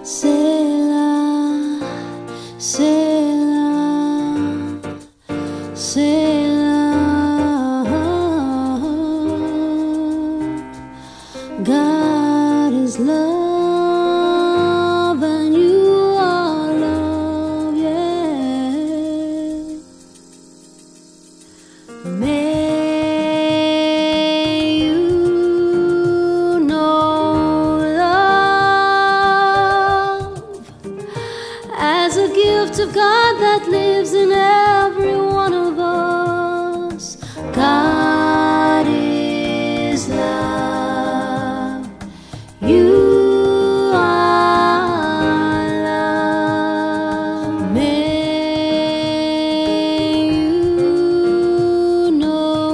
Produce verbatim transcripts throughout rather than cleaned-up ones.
Selah, Selah, Selah. God is love and you are love, yeah. May you know love as a gift of God that lives in every one of us. God is love. You are love. May you know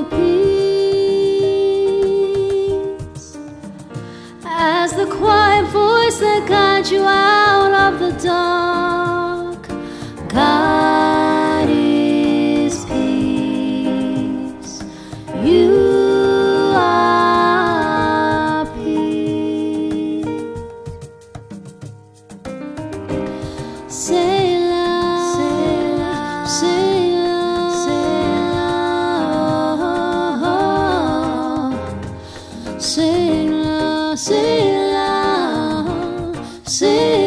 peace as the quiet voice that guides you out of the dark. God is peace. You are peace. Selah, Selah, Selah, Selah, Selah, Selah.